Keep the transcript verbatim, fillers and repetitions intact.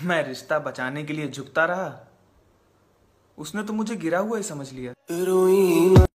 मैं रिश्ता बचाने के लिए झुकता रहा, उसने तो मुझे गिरा हुआ ही समझ लिया।